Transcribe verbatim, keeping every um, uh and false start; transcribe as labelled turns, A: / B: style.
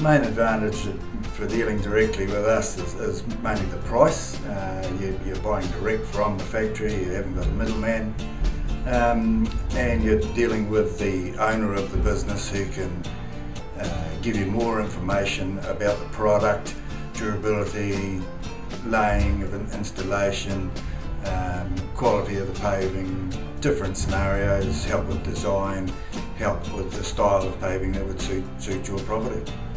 A: main advantage for dealing directly with us is, is mainly the price. Uh, you, you're buying direct from the factory, you haven't got a middleman, um, and you're dealing with the owner of the business who can uh, give you more information about the product, durability, laying of an installation, um, quality of the paving, different scenarios, help with design, help with the style of paving that would suit, suit your property.